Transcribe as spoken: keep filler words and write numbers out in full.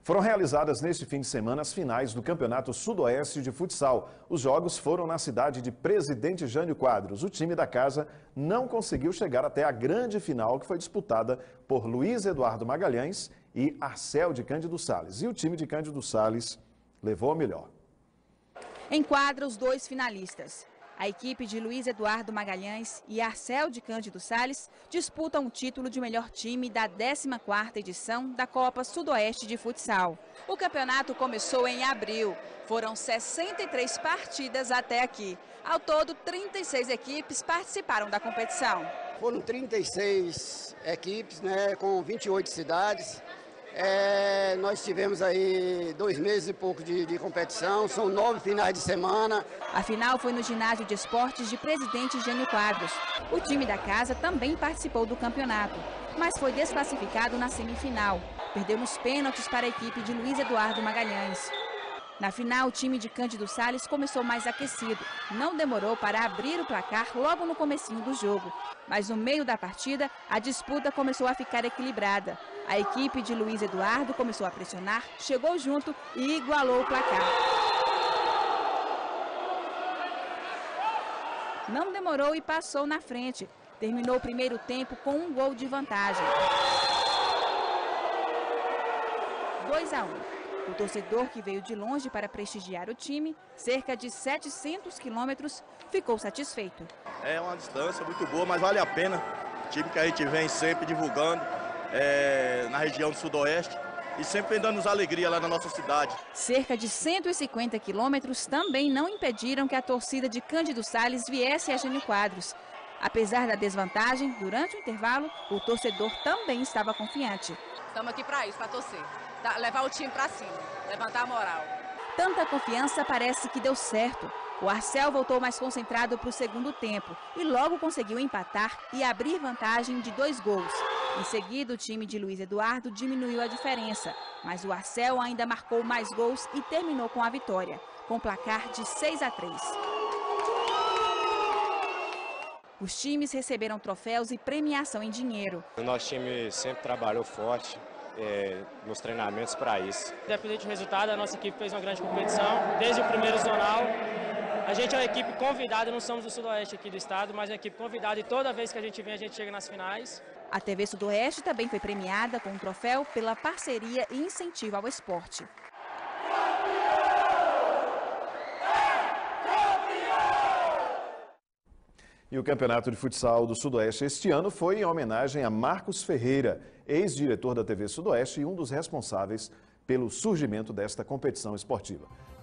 Foram realizadas neste fim de semana as finais do Campeonato Sudoeste de Futsal. Os jogos foram na cidade de Presidente Jânio Quadros. O time da casa não conseguiu chegar até a grande final, que foi disputada por Luiz Eduardo Magalhães e Arcel de Cândido Sales. E o time de Cândido Sales levou a melhor. Enquadra os dois finalistas. A equipe de Luiz Eduardo Magalhães e Arcel de Cândido Sales disputam o título de melhor time da décima quarta edição da Copa Sudoeste de Futsal. O campeonato começou em abril. Foram sessenta e três partidas até aqui. Ao todo, trinta e seis equipes participaram da competição. Foram trinta e seis equipes, né, com vinte e oito cidades. É, nós tivemos aí dois meses e pouco de, de competição, são nove finais de semana. A final foi no ginásio de esportes de Presidente Jânio Quadros. O time da casa também participou do campeonato, mas foi desclassificado na semifinal. Perdeu nos pênaltis para a equipe de Luiz Eduardo Magalhães. Na final, o time de Cândido Sales começou mais aquecido. Não demorou para abrir o placar logo no comecinho do jogo. Mas no meio da partida, a disputa começou a ficar equilibrada. A equipe de Luiz Eduardo começou a pressionar, chegou junto e igualou o placar. Não demorou e passou na frente. Terminou o primeiro tempo com um gol de vantagem. dois a um. O torcedor, que veio de longe para prestigiar o time, cerca de setecentos quilômetros, ficou satisfeito. É uma distância muito boa, mas vale a pena. O time que a gente vem sempre divulgando é, na região do Sudoeste e sempre vem dando-nos alegria lá na nossa cidade. Cerca de cento e cinquenta quilômetros também não impediram que a torcida de Cândido Sales viesse a Jânio Quadros. Apesar da desvantagem, durante o intervalo, o torcedor também estava confiante. Estamos aqui para isso, para torcer. Levar o time para cima, levantar a moral. Tanta confiança parece que deu certo. O Arcel voltou mais concentrado para o segundo tempo e logo conseguiu empatar e abrir vantagem de dois gols. Em seguida, o time de Luiz Eduardo diminuiu a diferença, mas o Arcel ainda marcou mais gols e terminou com a vitória, com placar de seis a três. Os times receberam troféus e premiação em dinheiro. O nosso time sempre trabalhou forte é, nos treinamentos para isso. Independente do resultado, a nossa equipe fez uma grande competição, desde o primeiro zonal. A gente é uma equipe convidada, não somos do Sudoeste aqui do estado, mas é uma equipe convidada e toda vez que a gente vem, a gente chega nas finais. A T V Sudoeste também foi premiada com um troféu pela parceria e incentivo ao esporte. E o Campeonato de Futsal do Sudoeste este ano foi em homenagem a Marcos Ferreira, ex-diretor da T V Sudoeste e um dos responsáveis pelo surgimento desta competição esportiva.